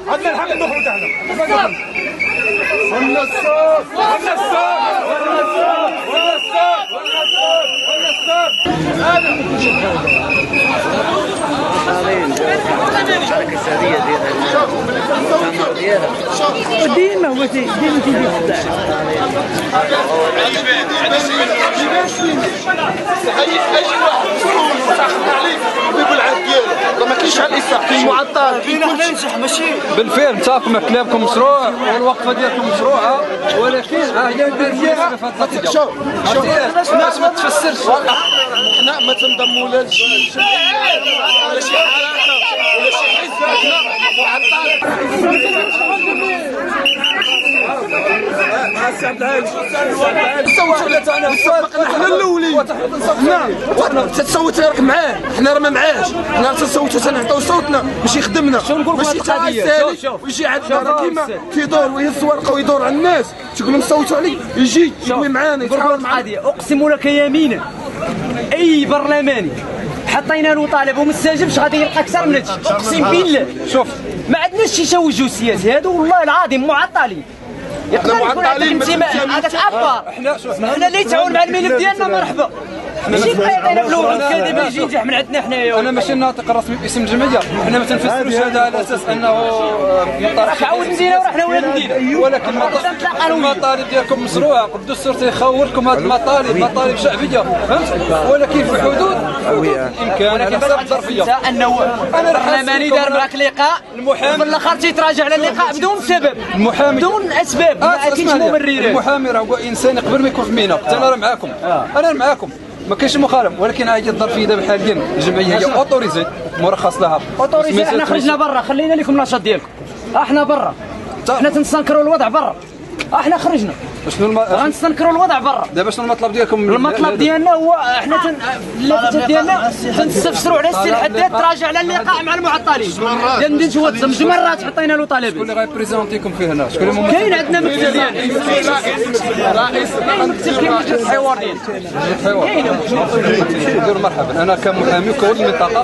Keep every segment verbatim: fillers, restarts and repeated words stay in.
عندنا الحق نخرج احنا. ولا الصوت ولا الصوت ولا الصوت ولا الصوت ولا الصوت ولا الصوت. الشركة السعودية ديالها ديما هو ديما تيجي خدام. اي اي واحد عليك يقول عاد ديالو ما كاينش على الاسلام كاين معطل كاين كلشي ننجح ماشي بالفعل متفق كلامكم مشروع والوقفه ديالكم مشروعه ولكن هي ديالنا في هذه النتيجه. شوف شوف الناس ما تفسرش حنا ما تنضموا لا للجمعيه ولا شي حركه ولا شي حزب حنا معطل. صوتوا لا تاعنا حنا الاولين حنا تتصوت راك معاه حنا راه ما معاش حنا تنصوتوا تنعطيو صوتنا باش يخدمنا ماشي تاع السالي ويجي عندنا راه كيما كيدور ويهز ورقه ويدور على الناس تقول لهم صوتوا عليه يجي يقوي معانا يتحاور معانا. اقسم لك يمينا اي برلماني حطينا له طالب وما استجابش غادي يلقى اكثر من هادشي اقسم بالله. شوف ما عندناش شي توجه سياسي هادو والله العظيم معطلين. حنا معطلين هذاك ابار حنا حنا اللي يتعاون مع الملف ديالنا مرحبا ماشي يبقى يعطينا فلوس كذا يجي ينجح من عندنا حنايا. انا ماشي الناطق الرسمي باسم الجمعيه حنا ما تنفسروش هذا على اساس انه راك عاود مدينه ورحنا ولاد مدينه ولكن المطالب ديالكم مشروعه الدستور تيخولكم هذه المطالب مطالب شعبيه فهمت ولكن في حدود الامكان على حسب الظرفيه. انه البرلماني دار معك لقاء المحامي في الاخر تيتراجع على اللقاء بدون سبب المحامي بدون اسباب ما كاينش مبررات. المحامي راه هو انسان قبل ما يكون في مينا انا راه معاكم انا معاكم ما كاينش مخالف ولكن هذه الظرفيه دابا حاليا الجمعيه هي اوتوريزي مرخص لها اوتوريزي. احنا خرجنا برا خلينا لكم النشاط ديالكم احنا برا احنا تنستنكروا الوضع برا احنا خرجنا شنو الم... غنستنكروا الوضع برا. دابا شنو المطلب ديالكم؟ المطلب ديالنا هو احنا تن... اللافته ديالنا تنستفسروا على السي الحداد تراجع على اللقاء مع المعطلين ديال مدينه واتزم جوج مرات حطينا له طلبات. شكون اللي غيبريزونتيكم فيه هنا؟ شكون اللي كاين عندنا مكتب ديالنا رئيس مكتب كاين مجلس الحوار ديالنا كاين نديروا مرحبا انا كمحامي وكولي المنطقه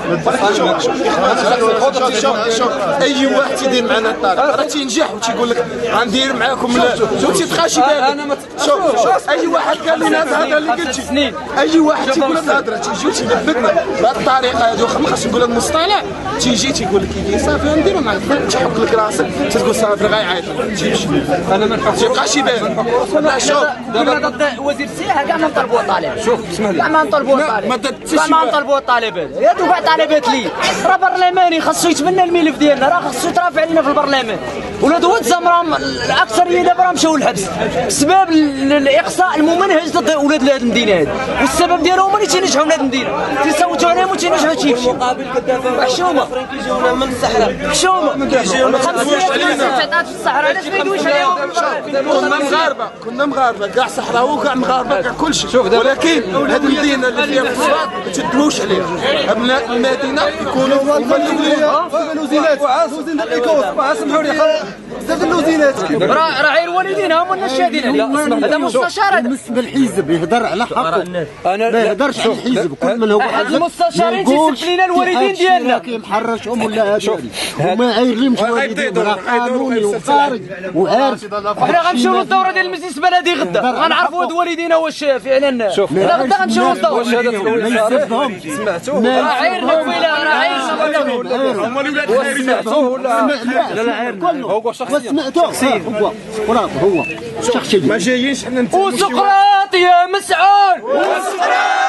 شوف شوف اي واحد تيدير معنا الطريق راه تينجح وتيقول لك غندير معاكم شوف تيتخاشي بالك. شوف شوف اي واحد قال لنا الهضره اللي قلتي اي واحد تيقول لك الهضره تيجي وتيثبتنا بهذه الطريقه هذه واخا ما خاصش نقول المصطلح تيجي تيقول لك يدي صافي نديروا معاك تحك لك راسك تقول صافي غيعيط تيمشي. انا ما نحكمش تيبقاش يبان. لا شوف دابا ضد وزير السياحه كاع ما نطلبوا الطالب. شوف اسمح لي كاع ما نطلبوا الطالب كاع ما نطلبوا الطالب هذا هادو كاع طالبات لي راه برلماني خاصو يتبنى الملف ديالنا راه خاصو يترافع علينا في البرلمان. ولاد واتزم راهم الاكثريه دابا راه مشاو للحبس بسبب الاقصاء الممنهج ضد اولاد هذه المدينه هذه والسبب ديالهم هما اللي تينجحوا من هذه المدينه تيصوتوا عليهم وتينجحوا تيمشي. المقابل كدافع حشومه كيجيونا من الصحراء حشومه كيجيونا تعطات في الصحراء علاش ما يدويش عليهم؟ كنا مغاربه كنا مغاربه كاع صحراوي وكاع مغاربه كاع كلشي ولكن هذه المدينه اللي فيها اقتصاد ما تدووش عليها. ابناء المدينه يكونوا هما الاولين. اللوزينات وزين الايكوس سمحوا لي بزاف اللوزينات راه راه غير الوالدين هما الناشدين هذا مستشار بالنسبه للحزب يهضر على حقه انا ما يهضرش على الحزب كل من هو احد المستشارين تيسب لينا الوالدين ديالنا كيمحرشهم ولا هادي وما عايرلهمش والدين راه قانوني وخارج وعارف. حنا غنمشيو للدوره ديال المجلس البلدي غدا غنعرفوا هاد والدينا واش فعلا لا غدا غنمشيو للدوره سمعتوه راه عاير الويله راه عاير هما اللي ولاد سمعتوه ولا لا لا عاير هو شخصيا شخصيا هو وراه هو شخصيا ما جايينش حنا وسقراط يا مسعود